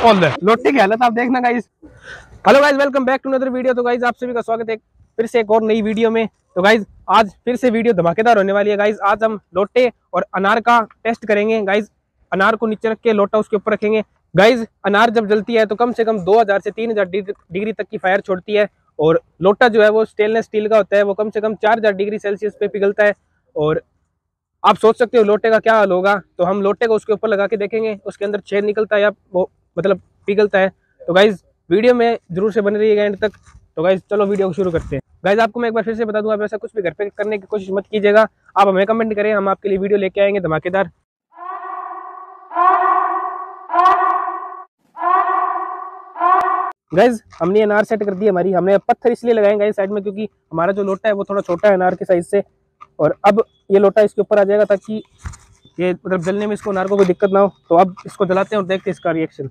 लोटे की हालत आप देखना guys. Hello guys, welcome back to another video. तो गाइस आप सभी का स्वागत है फिर से एक और नई वीडियो में। तो गाइस आज फिर से वीडियो धमाकेदार होने वाली है गाइस। आज हम लोटे और अनार का टेस्ट करेंगे गाइस। अनार को नीचे रख के लोटा उसके ऊपर रखेंगे गाइस। अनार जब जलती है तो कम से कम 2000 से 3000 डिग्री तक की फायर छोड़ती है। और लोटा जो है वो स्टेनलेस स्टील का होता है, वो कम से कम 4000 डिग्री सेल्सियस पे पिघलता है। और आप सोच सकते हो लोटे का क्या हाल होगा। तो हम लोटे को उसके ऊपर लगा के देखेंगे, उसके अंदर छेद निकलता है या वो मतलब पिघलता है। तो गाइज वीडियो में जरूर से बने रहिएगा एंड तक। तो गाइज चलो वीडियो को शुरू करते हैं। गाइज आपको मैं एक बार फिर से बता दूं, आप ऐसा कुछ भी घर पे करने की कोशिश मत कीजिएगा। आप हमें कमेंट करें, हम आपके लिए वीडियो लेके आएंगे धमाकेदार। गाइज हमने अनार सेट कर दी हमारी। हमने पत्थर इसलिए लगाए गाइज साइड में, क्योंकि हमारा जो लोटा है वो थोड़ा छोटा है अनार के साइज से। और अब ये लोटा इसके ऊपर आ जाएगा ताकि ये मतलब जलने में इसको अनार को कोई दिक्कत ना हो। तो अब इसको जलाते हैं और देखते हैं इसका रिएक्शन।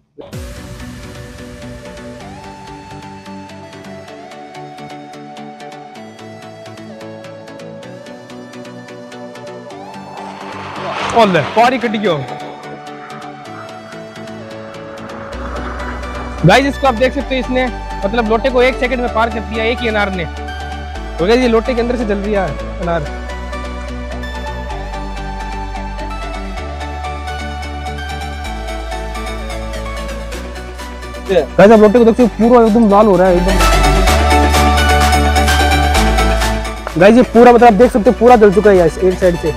पारी कट गयो गाइस। इसको आप देख सकते हो, इसने मतलब लोटे को 1 सेकंड में पार कर दिया एक ही अनार ने। तो गाइस ये लोटे के अंदर से जल रहा है अनार। गाइस आप लोटे को देखते हो पूरा एकदम लाल हो रहा है एकदम। गाइस ये पूरा मतलब आप देख सकते हो पूरा जल चुका है एक साइड से।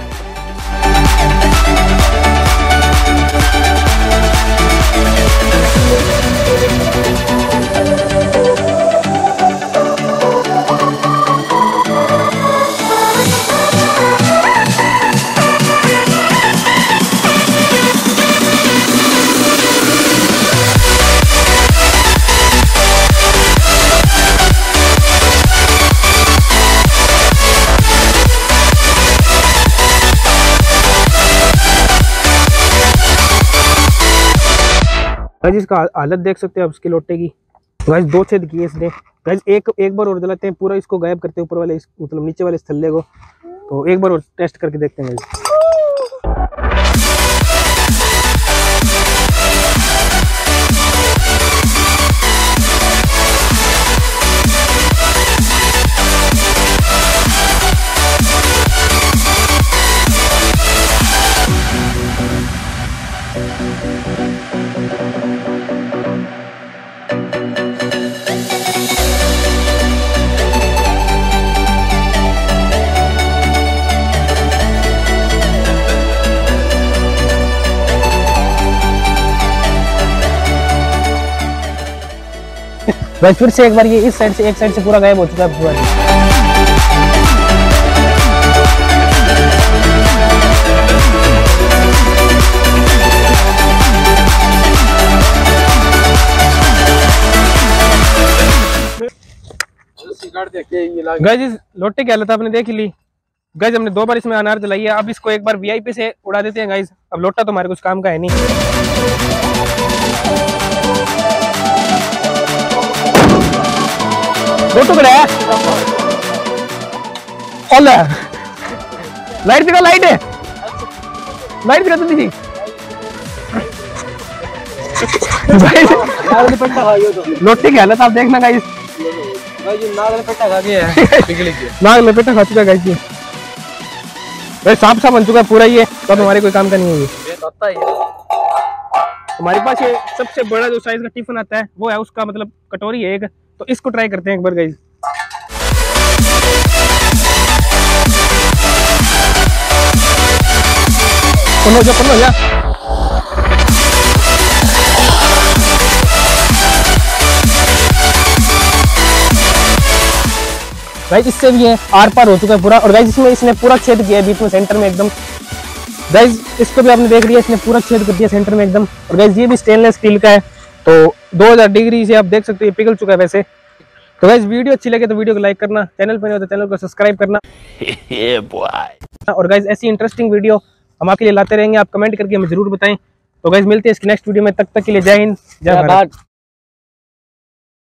गाइस इसका हालत देख सकते हैं आप इसके लोटे की। गाइस 2 छेद किए इसने। गाइस एक बार और जलाते हैं, पूरा इसको गायब करते हैं ऊपर वाले मतलब नीचे वाले स्थल्ले को। तो एक बार और टेस्ट करके देखते हैं गाइस। गाइस फिर से एक बार ये इस साइड से एक साइड से पूरा गायब हो चुका है पूरा। गाइस इस लोटे की हालत आपने देख ली। गाइस हमने 2 बार इसमें अनार जलाई है। अब इसको एक बार वीआईपी से उड़ा देते हैं गाइस। अब लोटा तो हमारे कुछ काम का है नहीं। टुकड़ा है लाइट दिखा, लाइट है, लाइट दिखा तो थी। लोटे की हालत आप देखना गाइस। नाग लपेटा खा गया नाग लपेटा खा चुका गाइस। ये सांप सा बन चुका है पूरा ये। तो अब हमारे कोई काम का नहीं है। हमारे पास ये सबसे बड़ा जो साइज का टिफिन आता है वो है, उसका मतलब कटोरी है एक। तो इसको ट्राई करते हैं एक बार गाइस। पन्नो जा गाइस। इससे भी है आर पार हो चुका है पूरा। और गाइस इसमें इसने पूरा छेद किया है बीच में सेंटर में एकदम। गाइस इसको भी आपने देख लिया, इसने पूरा छेद कर दिया सेंटर में एकदम। और गाइस ये भी स्टेनलेस स्टील का है। तो 2000 डिग्री से आप देख सकते हो ये पिघल चुका है वैसे। तो गाइस वीडियो अच्छी लगे तो वीडियो को लाइक करना, चैनल पर नहीं हो तो चैनल को सब्सक्राइब करना। और गाइस ऐसी इंटरेस्टिंग वीडियो हम आपके लिए लाते रहेंगे। आप कमेंट करके हमें जरूर बताएं। तो गाइस मिलते हैं इसकी नेक्स्ट वीडियो में, तब तक के लिए जय हिंद जय भारत।